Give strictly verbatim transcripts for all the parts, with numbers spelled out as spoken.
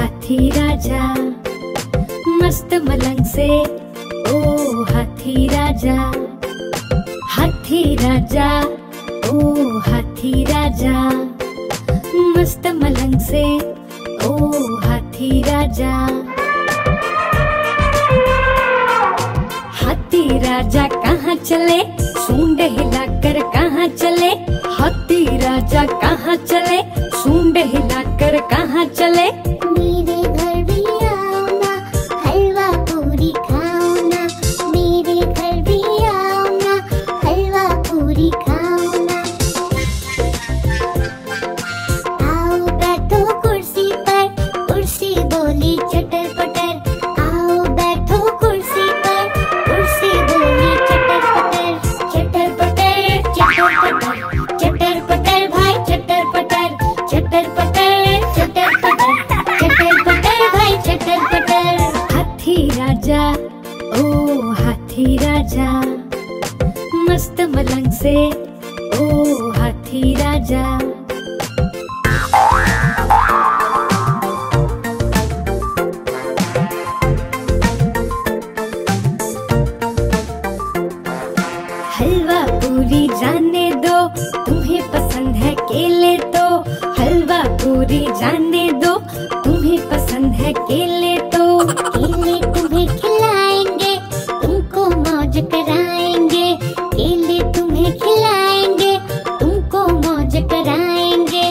हाथी राजा मस्त मलंग से, ओ हाथी राजा। हाथी राजा, ओ हाथी राजा मस्त मलंग से, ओ हाथी राजा। हाथी राजा कहाँ चले, सूंड हिलाकर कहाँ चले। हाथी राजा कहाँ चले, सूंड हिलाकर कहाँ चले। मेरे घर भी आओ ना, हलवा पूरी खाओ ना। मेरे घर भी आओ ना, हलवा पूरी खाओ ना। आओ बैठो कुर्सी पर, कुर्सी बोली चटर पटर। आओ बैठो कुर्सी पर, कुर्सी बोली चटर पटर। चटर पटर चटर पटर, चटर पटर भाई चटर पटर। चटर पटर चटर पटर, चटर पटर भाई चटर पटर। हाथी राजा, ओ हाथी राजा मस्त मलंग से, ओ हाथी राजा। हलवा पूरी जाने दो, तुम्हें पसंद है केले तो। हलवा पूरी जाने दो, तुम्हें पसंद है केले तो। केले तुम्हें खिलाएंगे, तुमको मौज कराएंगे। केले तुम्हें खिलाएंगे, तुमको मौज कराएंगे।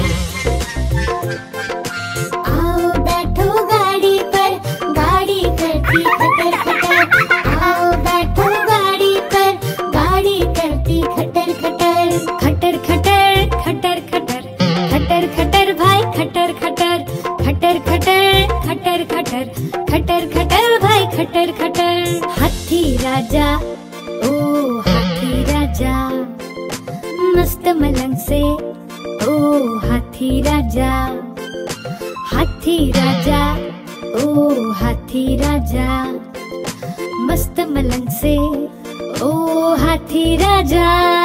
आओ बैठो गाड़ी पर, गाड़ी करती खटर खटर। आओ बैठो गाड़ी पर, गाड़ी करती खटर खटर। खटर खटर खटर खटर, खटर खटर भाई खटर खटर। खटर खटर खटर खटर, खटर खटर भाई खटर खटर। हाथी राजा, ओ हाथी राजा मस्त मलंग से, ओ हाथी राजा। हाथी राजा, ओ हाथी राजा मस्त मलंग से, ओ हाथी राजा।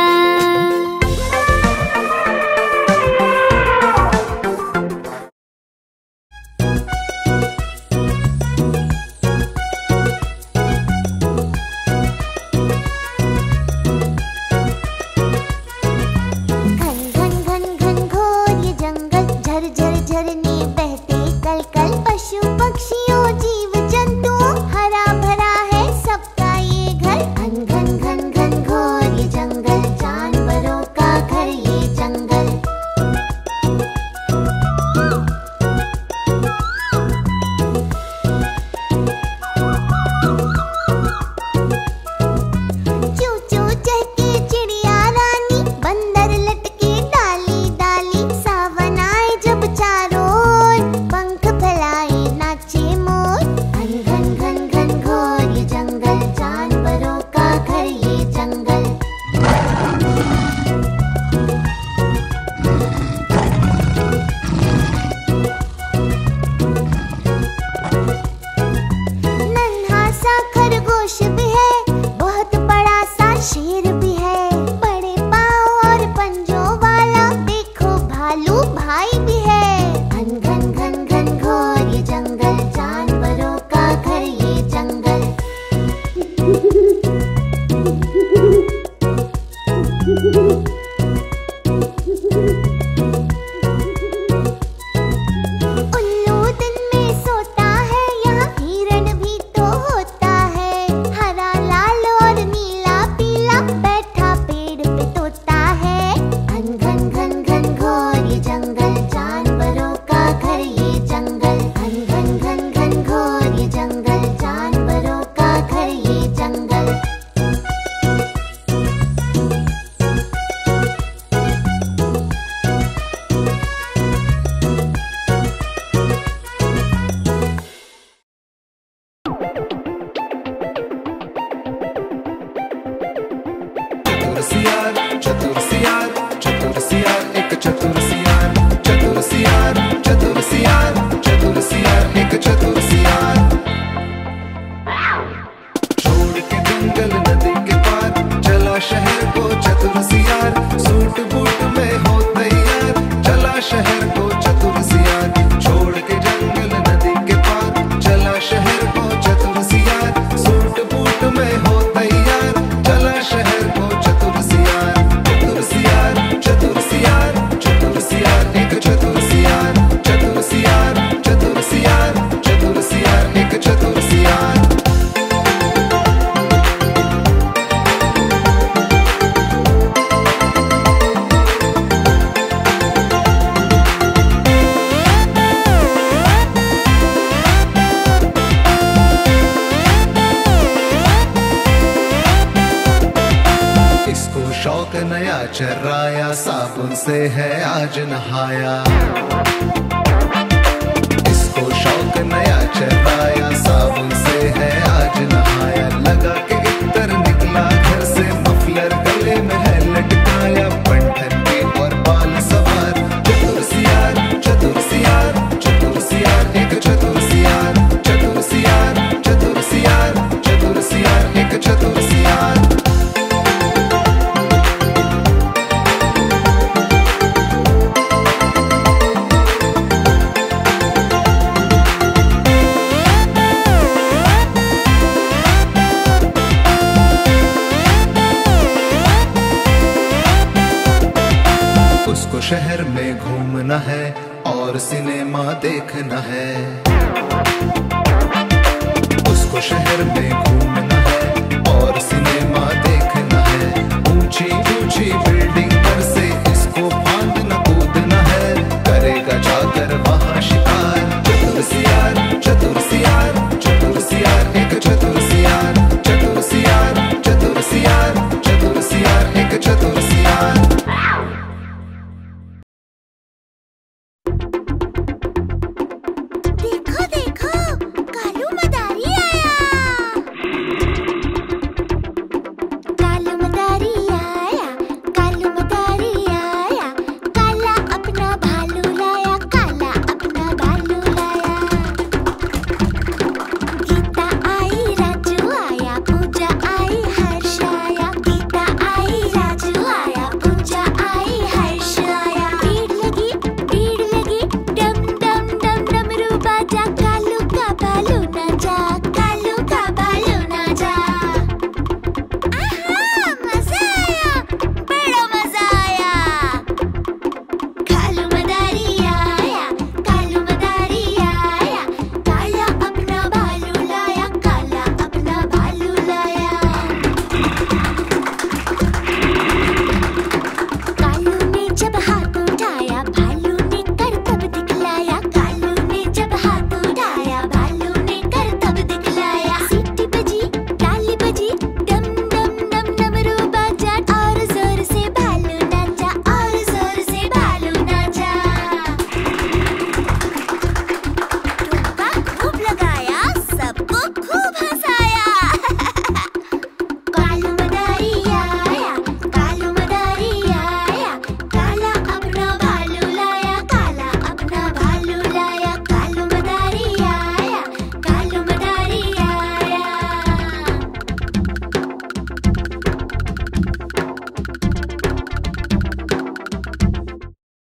घन घन घन घन घोर ये जंगल, झर झर झरने बहते कल कल। पशु पक्षियों जीव जंतुओं, हरा भरा है सबका ये घर। घन घन घन घन घोर ये जंगल, जानवरों चर्राया, साबुन से है आज नहाया। इसको शौक नया चर्राया, साबुन से है आज नहाया। लगा के इतर निकला घर से, मफलर गले में है लटकाया। बंठन के और बाल सवार, चतुर सियार चतुर सियार चतुर सियार एक चतुर सियार। चतुर सियार चतुर सियार चतुर सियार एक चतुर सियार। उसको शहर में घूमना है और सिनेमा देखना है। उसको शहर